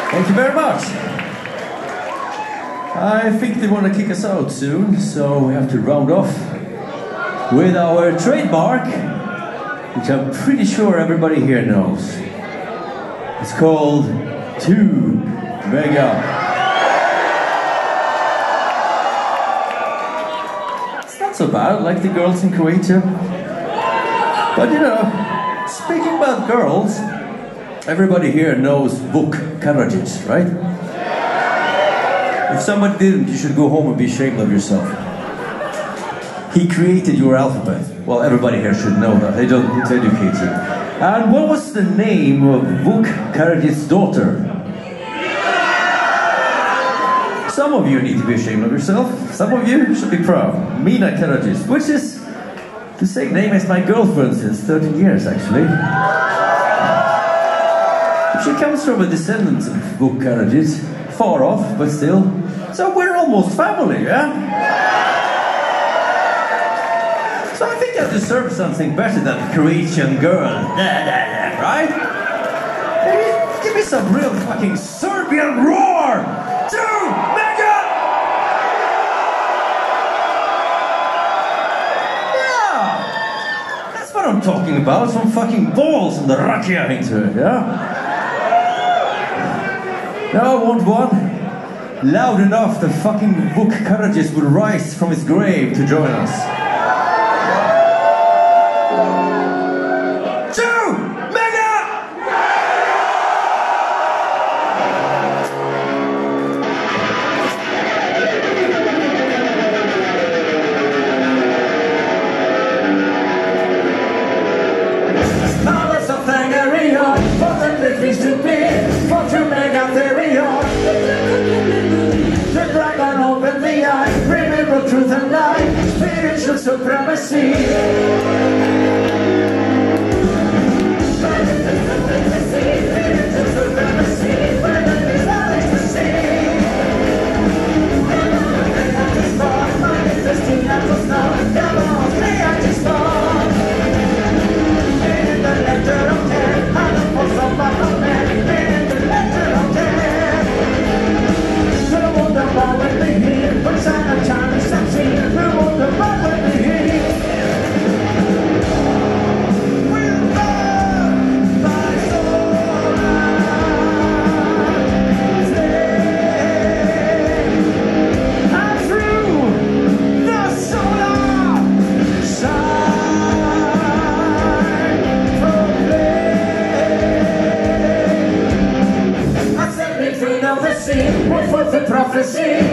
Thank you very much. I think they want to kick us out soon, so we have to round off with our trademark, which I'm pretty sure everybody here knows. It's called 2 Mega. It's not so bad, like the girls in Croatia. But you know, speaking about girls, everybody here knows Vuk Karadžić, right? If somebody didn't, you should go home and be ashamed of yourself. He created your alphabet. Well, everybody here should know that. They don't need to educate you. And what was the name of Vuk Karadžić's daughter? Some of you need to be ashamed of yourself. Some of you should be proud. Mina Karadžić, which is the same name as my girlfriend since 13 years, actually. She comes from a descendant of Vuk Karadžić, far off, but still. So we're almost family, yeah? So I think I deserve something better than a Croatian girl, right? Maybe give me some real fucking Serbian roar! 2 Mega! Yeah! That's what I'm talking about, some fucking balls on the rakia into it, yeah? Now I want one loud enough that fucking Vuk Karadžić will rise from his grave to join us. 2 Mega! Now there's something area for the living to be, for 2 Mega theory. The dragon opened the eye, remember truth and lie, spiritual supremacy. Spiritual supremacy, where the desire is to see. I just thought, my interesting apples now, come on, play I just thought. In the letter of 10, I don't want some battle man, in the letter of 10. The wonder about when we hear, but Santa Chan is sexy. The wonder about when we hear. We'll burn my soul and stay. And through the solar shine proclaim. I said between of the sea, what was the prophecy?